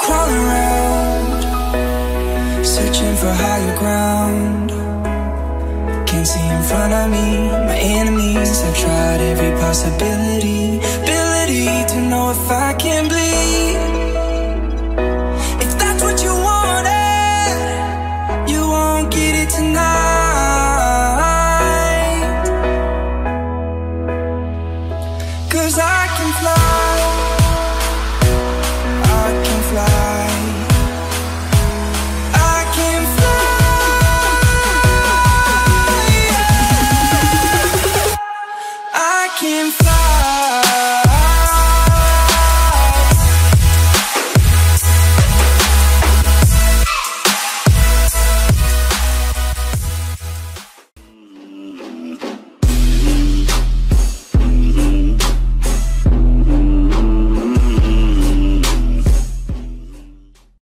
crawling around, searching for higher ground. Can't see in front of me, my enemies have tried every possibility. Ability to know if I can bleed. If that's what you wanted, you won't get it tonight. 'Cause I can fly.